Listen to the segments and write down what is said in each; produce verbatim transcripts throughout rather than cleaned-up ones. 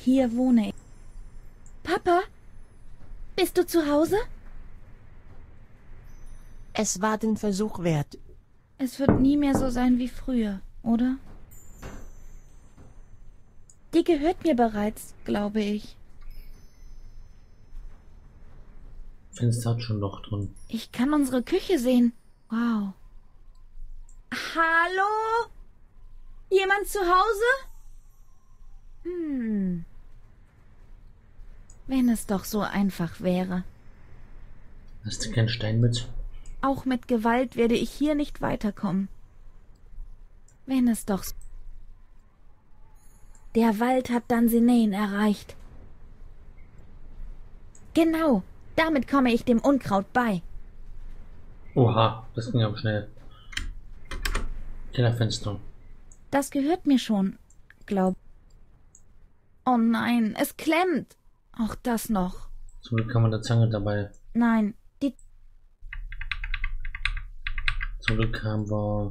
Hier wohne ich. Papa, bist du zu Hause? Es war den Versuch wert. Es wird nie mehr so sein wie früher, oder? Die gehört mir bereits, glaube ich. Fenster hat schon Loch drin. Ich kann unsere Küche sehen. Wow. Hallo? Jemand zu Hause? Hm. Wenn es doch so einfach wäre. Hast du keinen Stein mit? Auch mit Gewalt werde ich hier nicht weiterkommen. Wenn es doch... Der Wald hat Dunsinane erreicht. Genau, damit komme ich dem Unkraut bei. Oha, das ging aber schnell. Kellerfenster. Das gehört mir schon, glaub. Oh nein, es klemmt. Auch das noch. Zum Glück haben wir eine Zange dabei. Nein, die... Zum Glück haben wir...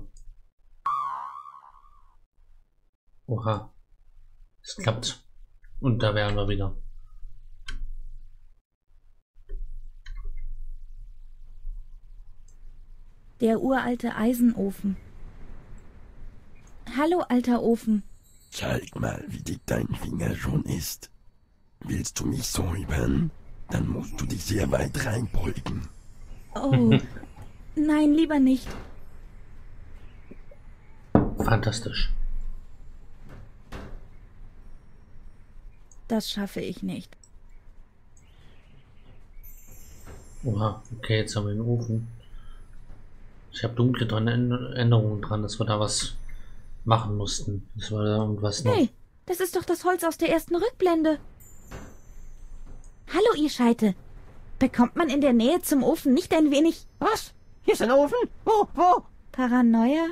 Oha. Es klappt. Und da wären wir wieder. Der uralte Eisenofen. Hallo, alter Ofen. Zeig mal, wie dick dein Finger schon ist. Willst du mich säubern? Dann musst du dich sehr weit reinbeugen. Oh, nein, lieber nicht. Fantastisch. Das schaffe ich nicht. Oha, okay, jetzt haben wir den Ofen. Ich habe dunkle dran Änderungen dran, dass wir da was machen mussten. Das war da irgendwas noch. Hey, das ist doch das Holz aus der ersten Rückblende. Hallo, ihr Scheite. Bekommt man in der Nähe zum Ofen nicht ein wenig... Was? Hier ist ein Ofen? Wo? Wo? Paranoia?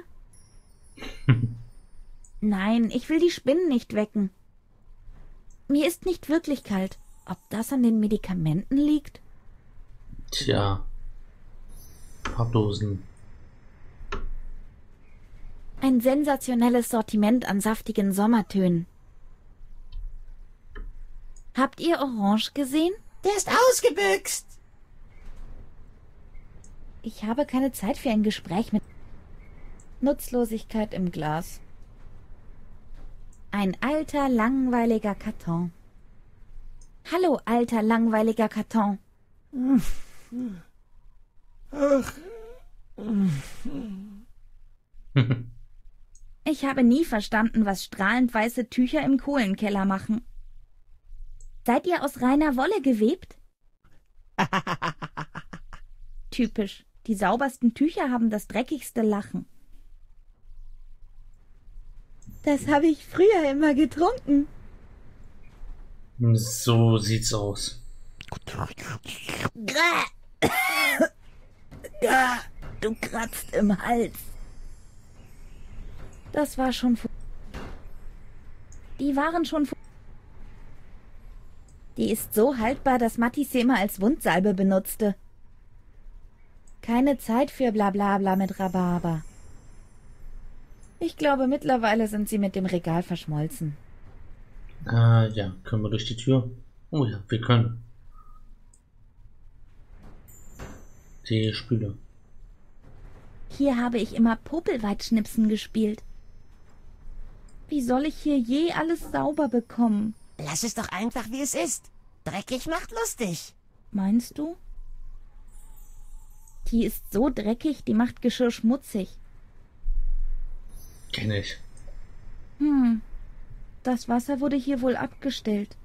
Nein, ich will die Spinnen nicht wecken. Mir ist nicht wirklich kalt. Ob das an den Medikamenten liegt? Tja. Farbdosen. Ein sensationelles Sortiment an saftigen Sommertönen. Habt ihr Orange gesehen? Der ist ausgebüxt. Ich habe keine Zeit für ein Gespräch mit Nutzlosigkeit im Glas. Ein alter, langweiliger Karton. Hallo, alter, langweiliger Karton. Ach. Ich habe nie verstanden, was strahlend weiße Tücher im Kohlenkeller machen. Seid ihr aus reiner Wolle gewebt? Typisch. Die saubersten Tücher haben das dreckigste Lachen. Das habe ich früher immer getrunken. So sieht's aus. Ja, du kratzt im Hals. Das war schon... Die waren schon... Die ist so haltbar, dass Matti sie immer als Wundsalbe benutzte. Keine Zeit für Blablabla mit Rhabarber. Ich glaube, mittlerweile sind sie mit dem Regal verschmolzen. Ah, ja, können wir durch die Tür? Oh ja, wir können. Die Spüle. Hier habe ich immer Popelweitschnipsen gespielt. Wie soll ich hier je alles sauber bekommen? Lass es doch einfach, wie es ist. Dreckig macht lustig. Meinst du? Die ist so dreckig, die macht Geschirr schmutzig. Kenn ich. Hm, das Wasser wurde hier wohl abgestellt.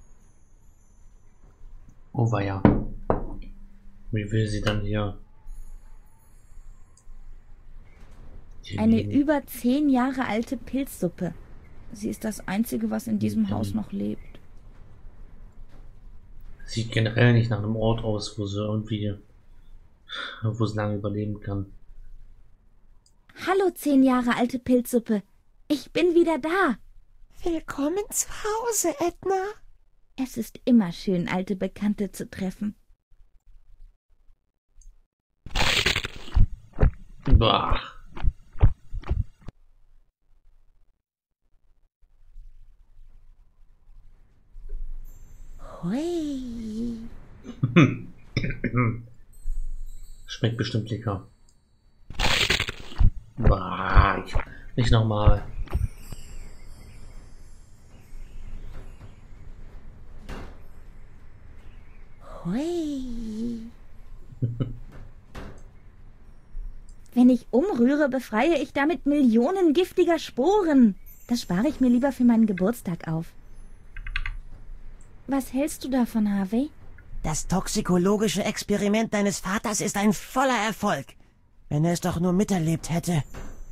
Oh weia. Wie will sie dann hier? Eine über zehn Jahre alte Pilzsuppe. Sie ist das Einzige, was in diesem Haus noch lebt. Sieht generell nicht nach einem Ort aus, wo sie irgendwie, wo sie lange überleben kann. Hallo, zehn Jahre alte Pilzsuppe. Ich bin wieder da. Willkommen zu Hause, Edna. Es ist immer schön, alte Bekannte zu treffen. Bah. Hui. Schmeckt bestimmt lecker. Bah, ich, nicht nochmal. Hui. Wenn ich umrühre, befreie ich damit Millionen giftiger Sporen. Das spare ich mir lieber für meinen Geburtstag auf. Was hältst du davon, Harvey? Das toxikologische Experiment deines Vaters ist ein voller Erfolg. Wenn er es doch nur miterlebt hätte.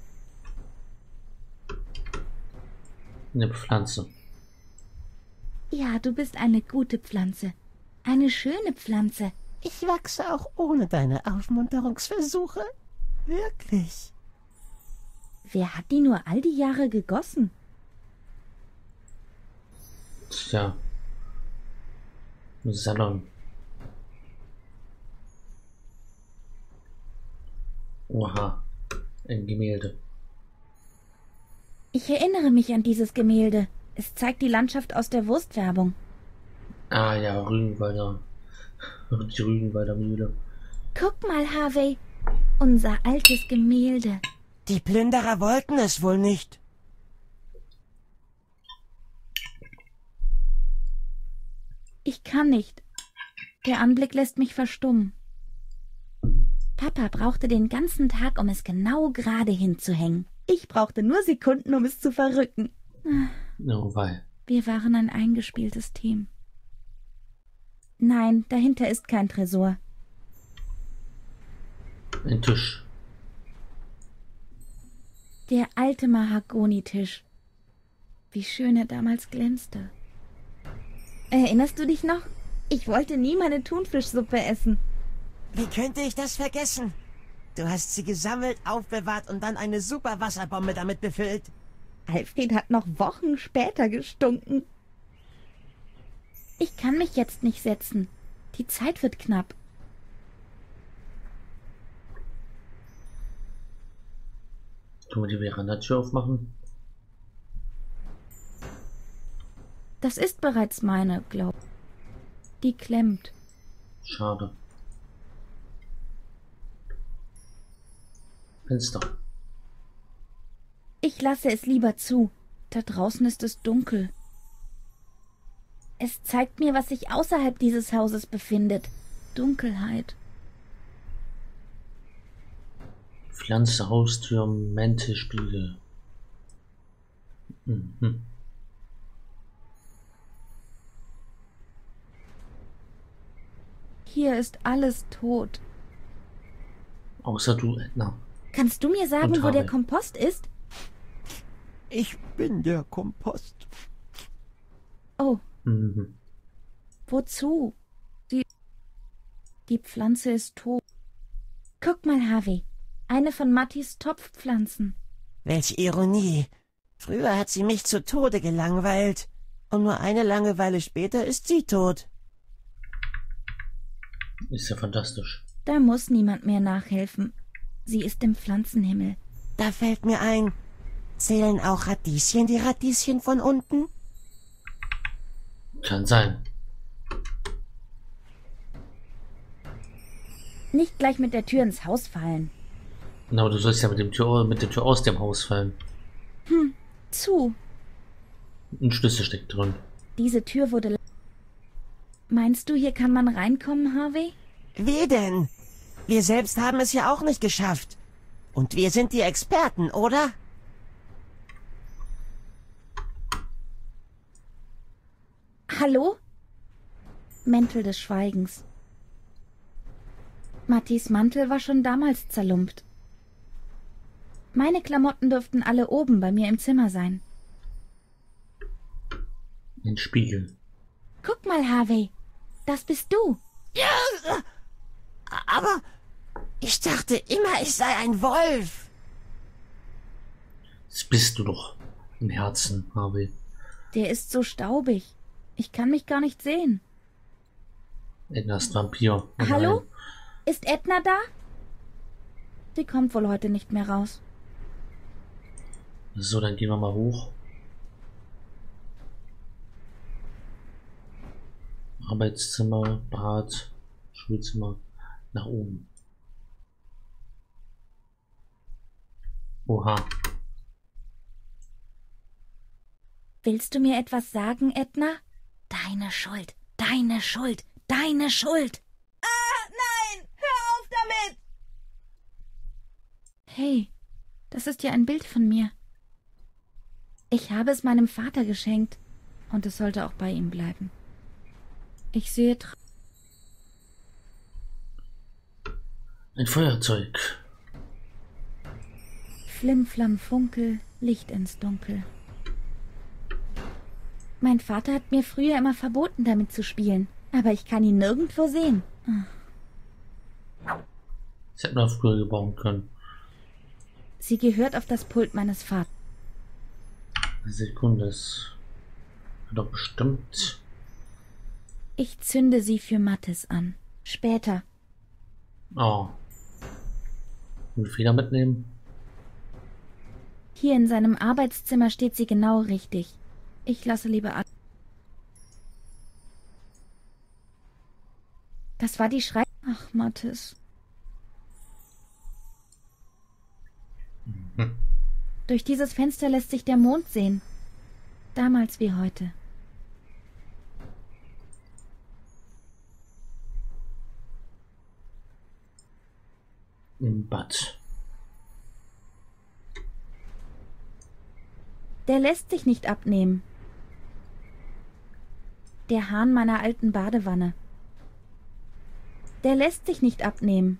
Eine Pflanze. Ja, du bist eine gute Pflanze. Eine schöne Pflanze. Ich wachse auch ohne deine Aufmunterungsversuche. Wirklich. Wer hat die nur all die Jahre gegossen? Tja. Ein Salon. Oha. Ein Gemälde. Ich erinnere mich an dieses Gemälde. Es zeigt die Landschaft aus der Wurstwerbung. Ah ja, Rügenwalder. Die Rügenwalder Mühle. Guck mal, Harvey. Unser altes Gemälde. Die Plünderer wollten es wohl nicht. Ich kann nicht. Der Anblick lässt mich verstummen. Papa brauchte den ganzen Tag, um es genau gerade hinzuhängen. Ich brauchte nur Sekunden, um es zu verrücken. Oh wei. Wir waren ein eingespieltes Team. Nein, dahinter ist kein Tresor. Ein Tisch. Der alte Mahagonitisch. Wie schön er damals glänzte. Erinnerst du dich noch? Ich wollte nie meine Thunfischsuppe essen. Wie könnte ich das vergessen? Du hast sie gesammelt, aufbewahrt und dann eine super Wasserbombe damit befüllt. Alfred hat noch Wochen später gestunken. Ich kann mich jetzt nicht setzen. Die Zeit wird knapp. Können wir die Verandatür aufmachen? Das ist bereits meine, glaub. Die klemmt. Schade. Fenster. Ich lasse es lieber zu. Da draußen ist es dunkel. Es zeigt mir, was sich außerhalb dieses Hauses befindet. Dunkelheit. Pflanze, Haustür, Mäntel, Spiegel. Mhm. Hier ist alles tot. Außer du, Edna. Kannst du mir sagen, Und wo der Harvey. Kompost ist? Ich bin der Kompost. Oh, Mhm. wozu? Die, die Pflanze ist tot. Guck mal, Harvey. Eine von Mattis Topfpflanzen. Welch Ironie. Früher hat sie mich zu Tode gelangweilt. Und nur eine Langeweile später ist sie tot. Ist ja fantastisch. Da muss niemand mehr nachhelfen. Sie ist im Pflanzenhimmel. Da fällt mir ein, zählen auch Radieschen die Radieschen von unten? Kann sein. Nicht gleich mit der Tür ins Haus fallen. Na, du sollst ja mit, dem Tür, mit der Tür aus dem Haus fallen. Zu. Ein Schlüssel steckt drin. Diese Tür wurde... Meinst du, hier kann man reinkommen, Harvey? Wie denn? Wir selbst haben es ja auch nicht geschafft. Und wir sind die Experten, oder? Hallo? Mäntel des Schweigens. Mattis Mantel war schon damals zerlumpt. Meine Klamotten dürften alle oben bei mir im Zimmer sein. Ein Spiegel. Guck mal, Harvey. Das bist du. Ja, aber ich dachte immer, ich sei ein Wolf. Das bist du doch. Im Herzen, Harvey. Der ist so staubig. Ich kann mich gar nicht sehen. Edna ist Vampir. Oh Hallo? nein. Ist Edna da? Sie kommt wohl heute nicht mehr raus. So, dann gehen wir mal hoch. Arbeitszimmer, Bad, Schulzimmer, nach oben. Oha. Willst du mir etwas sagen, Edna? Deine Schuld, deine Schuld, deine Schuld. Ah, nein, hör auf damit! Hey, das ist ja ein Bild von mir. Ich habe es meinem Vater geschenkt und es sollte auch bei ihm bleiben. Ich sehe tra- Ein Feuerzeug. Flim, Flam, Funkel, Licht ins Dunkel. Mein Vater hat mir früher immer verboten, damit zu spielen, aber ich kann ihn nirgendwo sehen. Das hätte man früher gebrauchen können. Sie gehört auf das Pult meines Vaters. Sekunde, das hat doch bestimmt. Ich zünde sie für Mathis an. Später. Oh. Und Feder mitnehmen? Hier in seinem Arbeitszimmer steht sie genau richtig. Ich lasse lieber ab. Das war die Schrei... Ach, Mathis. Mhm. Durch dieses Fenster lässt sich der Mond sehen. Damals wie heute. Im Bad. Der lässt sich nicht abnehmen. Der Hahn meiner alten Badewanne. Der lässt sich nicht abnehmen.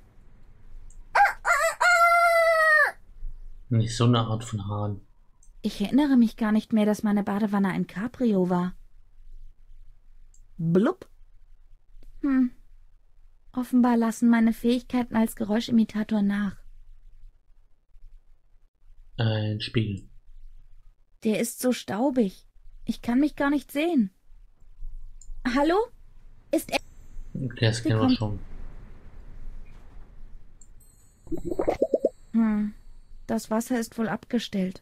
Nicht so eine Art von Hahn. Ich erinnere mich gar nicht mehr, dass meine Badewanne ein Cabrio war. Blub. Hm. Offenbar lassen meine Fähigkeiten als Geräuschimitator nach. Ein Spiegel. Der ist so staubig. Ich kann mich gar nicht sehen. Hallo? Ist er... Okay, das Sie kennen wir kommt- schon. Hm. Das Wasser ist wohl abgestellt.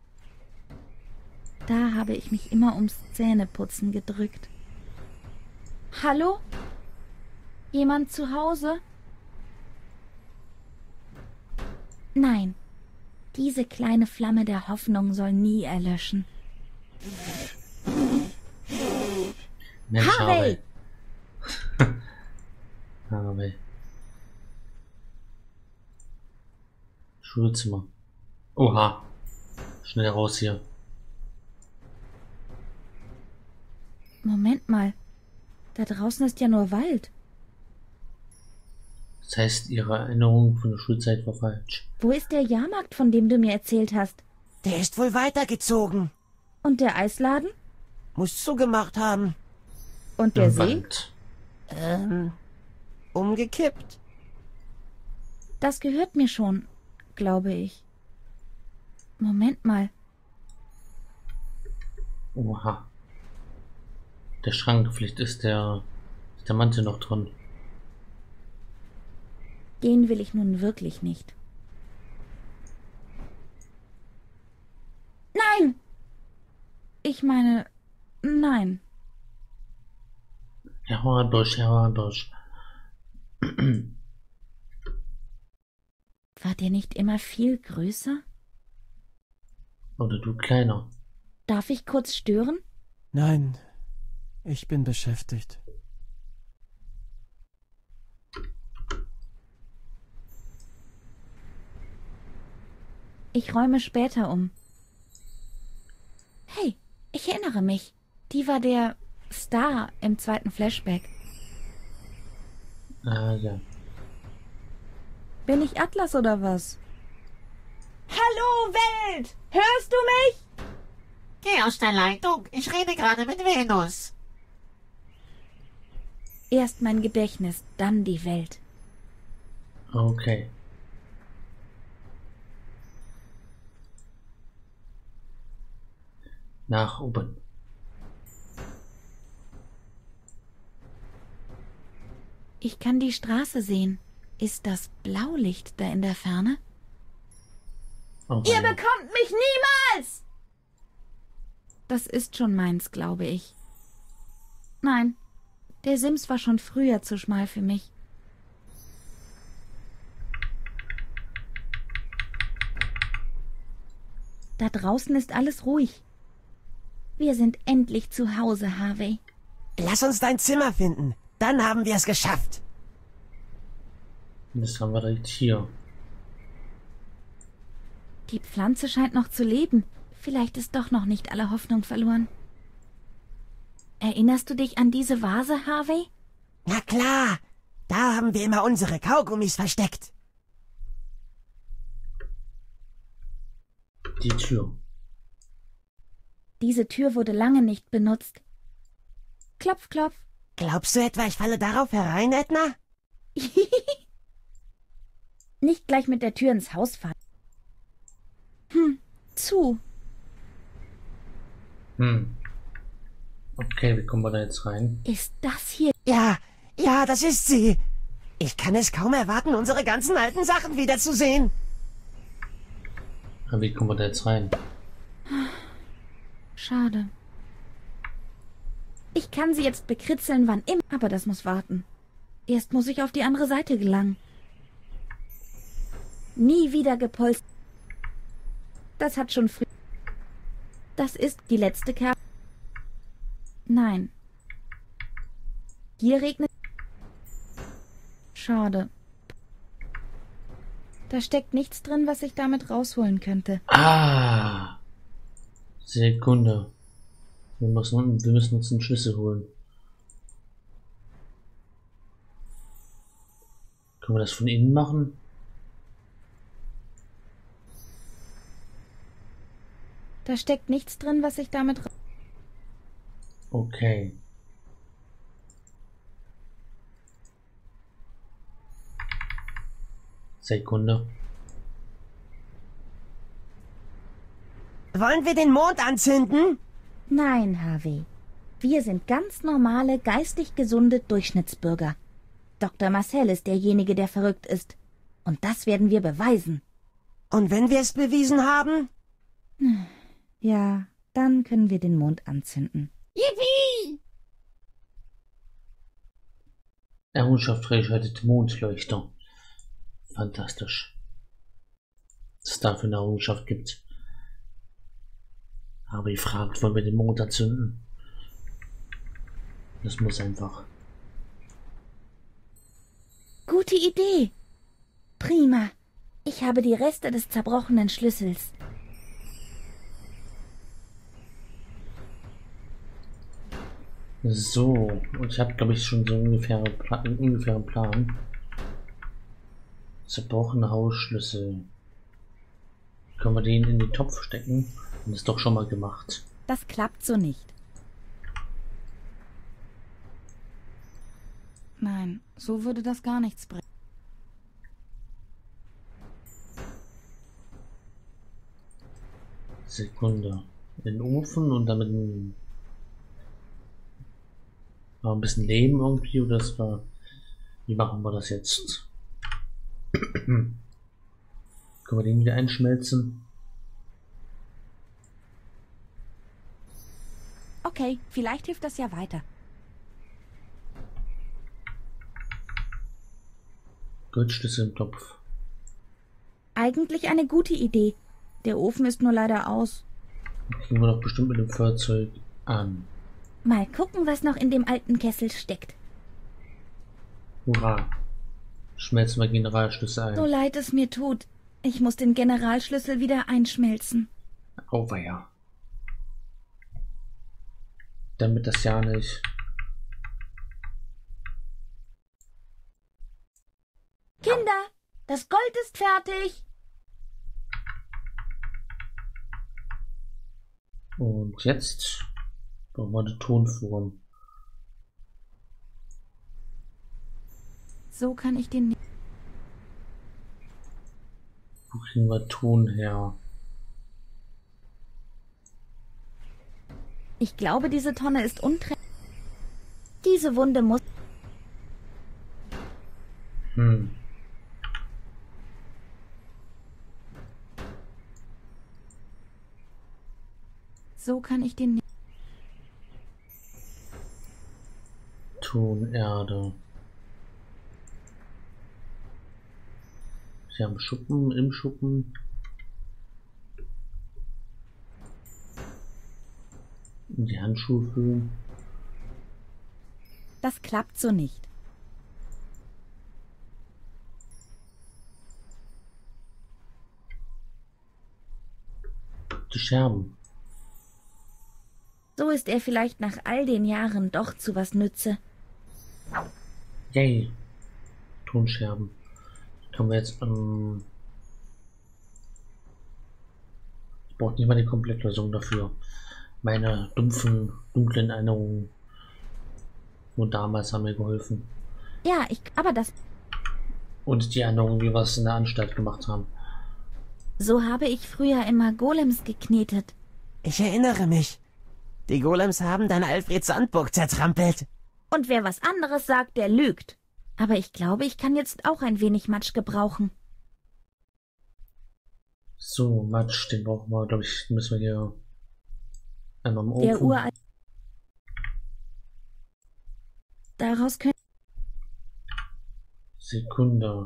Da habe ich mich immer ums Zähneputzen gedrückt. Hallo? Jemand zu Hause? Nein. Diese kleine Flamme der Hoffnung soll nie erlöschen. Mensch, Harvey! Harvey. Harvey. Schulzimmer. Oha. Schnell raus hier. Moment mal. Da draußen ist ja nur Wald. Das heißt, ihre Erinnerung von der Schulzeit war falsch. Wo ist der Jahrmarkt, von dem du mir erzählt hast? Der ist wohl weitergezogen. Und der Eisladen? Muss zugemacht haben. Und der Im See? Wald. Ähm, umgekippt. Das gehört mir schon, glaube ich. Moment mal. Oha. Der Schrank, vielleicht ist der, ist der Mantel noch drin. Den will ich nun wirklich nicht. Nein! Ich meine, nein. Herr Hornbusch, Herr Hornbusch. War der nicht immer viel größer? Oder du kleiner. Darf ich kurz stören? Nein, ich bin beschäftigt. Ich räume später um. Hey, ich erinnere mich. Die war der Star im zweiten Flashback. Ah, ja. Bin ich Atlas oder was? Hallo Welt! Hörst du mich? Geh aus der Leitung. Ich rede gerade mit Venus. Erst mein Gedächtnis, dann die Welt. Okay. Nach oben. Ich kann die Straße sehen. Ist das Blaulicht da in der Ferne? Oh, Ihr weia. bekommt mich niemals! Das ist schon meins, glaube ich. Nein, Der Sims war schon früher zu schmal für mich. Da draußen ist alles ruhig. Wir sind endlich zu Hause, Harvey. Lass uns dein Zimmer finden. Dann haben wir es geschafft. Und das haben wir direkt hier. Die Pflanze scheint noch zu leben. Vielleicht ist doch noch nicht alle Hoffnung verloren. Erinnerst du dich an diese Vase, Harvey? Na klar. Da haben wir immer unsere Kaugummis versteckt. Die Tür. Diese Tür wurde lange nicht benutzt. Klopf, klopf. Glaubst du etwa, ich falle darauf herein, Edna? Nicht gleich mit der Tür ins Haus fallen. Hm, zu. Hm. Okay, wie kommen wir da jetzt rein? Ist das hier? Ja, ja, das ist sie. Ich kann es kaum erwarten, unsere ganzen alten Sachen wiederzusehen. Aber wie kommen wir da jetzt rein? Schade. Ich kann sie jetzt bekritzeln, wann immer, aber das muss warten. Erst muss ich auf die andere Seite gelangen. Nie wieder gepolstert. Das hat schon früh... Das ist die letzte Kerze. Nein. Hier regnet... Schade. Da steckt nichts drin, was ich damit rausholen könnte. Ah! Sekunde. Wir müssen, wir müssen uns einen Schlüssel holen. Können wir das von innen machen? Da steckt nichts drin, was ich damit... ra- Okay. Sekunde. Wollen wir den Mond anzünden? Nein, Harvey. Wir sind ganz normale, geistig gesunde Durchschnittsbürger. Doktor Marcel ist derjenige, der verrückt ist. Und das werden wir beweisen. Und wenn wir es bewiesen haben? Ja, dann können wir den Mond anzünden. Yippie! Errungenschaft freigeschaltete Mondleuchter. Fantastisch. Was es dafür eine Errungenschaft gibt. Aber ihr fragt, wollen wir den Mond anzünden? Das muss einfach. Gute Idee. Prima. Ich habe die Reste des zerbrochenen Schlüssels. So, und ich habe, glaube ich, schon so ungefähr einen ungefähren Plan. Zerbrochene Hausschlüssel. Können wir den in den Topf stecken? Das ist doch schon mal gemacht. Das klappt so nicht. Nein, so würde das gar nichts bringen. Sekunde. In den Ofen und damit ein, ein bisschen Leben irgendwie, oder das war. Wie machen wir das jetzt? Können wir den wieder einschmelzen? Okay, vielleicht hilft das ja weiter. Goldschlüssel im Topf. Eigentlich eine gute Idee. Der Ofen ist nur leider aus. Kriegen wir doch bestimmt mit dem Feuerzeug an. Mal gucken, was noch in dem alten Kessel steckt. Hurra! Schmelzen wir Generalschlüssel ein. So leid es mir tut. Ich muss den Generalschlüssel wieder einschmelzen. Auweia. Damit das ja nicht. Kinder, das Gold ist fertig. Und jetzt brauchen wir die Tonform. So kann ich den... Wo kriegen wir Ton her? Ich glaube, diese Tonne ist untrennbar. Diese Wunde muss... Hm. So kann ich den... Tonerde. Sie haben Schuppen im Schuppen. Die Handschuhe füllen. Das klappt so nicht. Die Scherben. So ist er vielleicht nach all den Jahren doch zu was nütze. Yay. Tonscherben. Können wir jetzt, ähm ich brauche nicht mal die Komplettlösung dafür. Meine dumpfen, dunklen Erinnerungen nur damals haben mir geholfen. Ja, ich, aber das... Und die Erinnerungen, wie wir es in der Anstalt gemacht haben. So habe ich früher immer Golems geknetet. Ich erinnere mich. Die Golems haben dann Alfred Sandburg zertrampelt. Und wer was anderes sagt, der lügt. Aber ich glaube, ich kann jetzt auch ein wenig Matsch gebrauchen. So, Matsch, den brauchen wir, glaube ich, müssen wir hier einmal im Ofen. Der uralt... Daraus können... Sekunde.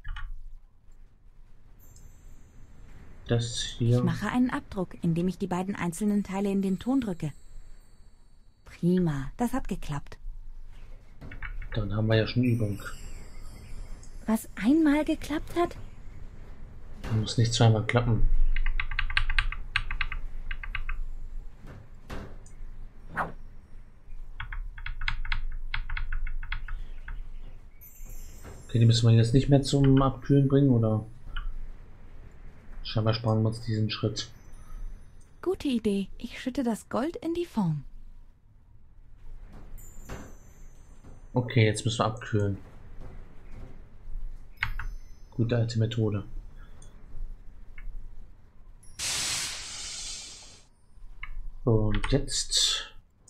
Das hier. Ich mache einen Abdruck, indem ich die beiden einzelnen Teile in den Ton drücke. Prima, das hat geklappt. Dann haben wir ja schon Übung. Was einmal geklappt hat? Muss nicht zweimal klappen. Okay, die müssen wir jetzt nicht mehr zum Abkühlen bringen, oder? Scheinbar sparen wir uns diesen Schritt. Gute Idee. Ich schütte das Gold in die Form. Okay, jetzt müssen wir abkühlen. Gute alte Methode. Und jetzt...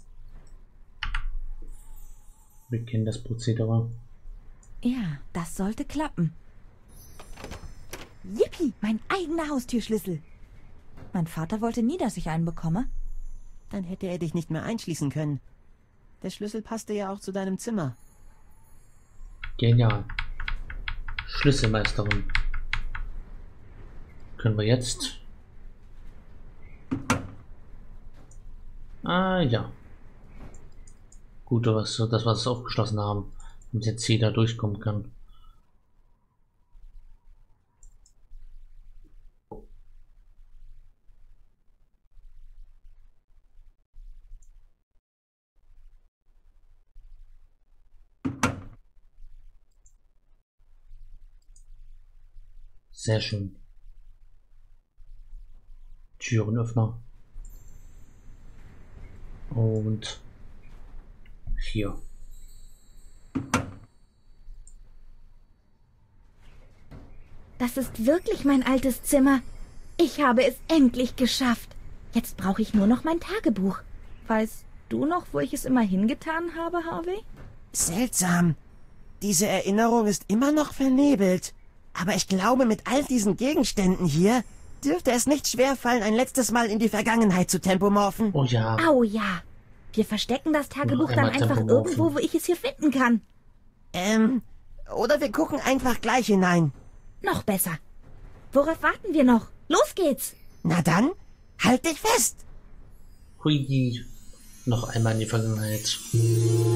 Wir kennen das Prozedere. Ja, das sollte klappen. Yippie, mein eigener Haustürschlüssel. Mein Vater wollte nie, dass ich einen bekomme. Dann hätte er dich nicht mehr einschließen können. Der Schlüssel passte ja auch zu deinem Zimmer. Genial. Schlüsselmeisterin. Können wir jetzt... Ah ja. Gut, dass wir es aufgeschlossen haben, damit jetzt jeder durchkommen kann. Sehr schön. Türenöffner. Und hier. Das ist wirklich mein altes Zimmer. Ich habe es endlich geschafft. Jetzt brauche ich nur noch mein Tagebuch. Weißt du noch, wo ich es immer hingetan habe, Harvey? Seltsam. Diese Erinnerung ist immer noch vernebelt. Aber ich glaube, mit all diesen Gegenständen hier dürfte es nicht schwerfallen, ein letztes Mal in die Vergangenheit zu tempomorphen. Oh ja. Au ja. Wir verstecken das Tagebuch dann einmal einfach tempomorphen. irgendwo, wo ich es hier finden kann. Ähm, oder wir gucken einfach gleich hinein. Noch besser. Worauf warten wir noch? Los geht's! Na dann, halt dich fest! Hui. Noch einmal in die Vergangenheit.